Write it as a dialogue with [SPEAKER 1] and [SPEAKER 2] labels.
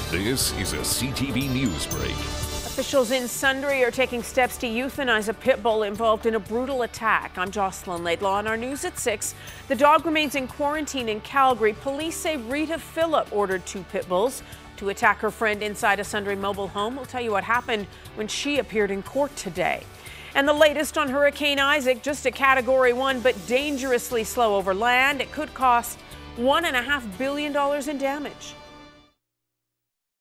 [SPEAKER 1] This is a CTV News Break.
[SPEAKER 2] Officials in Sundre are taking steps to euthanize a pit bull involved in a brutal attack. I'm Jocelyn Laidlaw on our news at 6. The dog remains in quarantine in Calgary. Police say Rita Phillip ordered 2 pit bulls to attack her friend inside a Sundre mobile home. We'll tell you what happened when she appeared in court today. And the latest on Hurricane Isaac, just a Category 1, but dangerously slow over land. It could cost $1.5 billion in damage.